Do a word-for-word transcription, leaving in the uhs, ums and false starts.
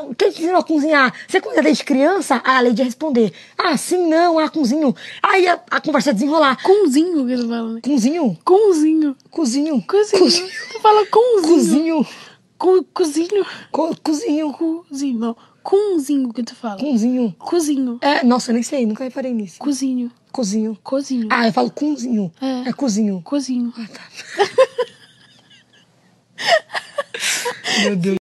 quem te ensinou a cozinhar? Você cozinha desde criança? A Lady ia responder, ah, sim, não, ah, cozinho. Aí a, a conversa ia desenrolar. Cunzinho que tu fala, né? Cozinho? Cunzinho. Cozinho. Cozinho. Cozinho. Tu fala cunzinho. Cozinho. Co cozinho. Co cozinho. Cozinho, não. Cunzinho que tu fala. Cozinho. Cozinho. É, nossa, eu nem sei, nunca reparei nisso. Cozinho. Cozinho. Cozinho. Ah, eu falo cozinho. É. É cozinho. Cozinho. Ah, tá. Meu Deus.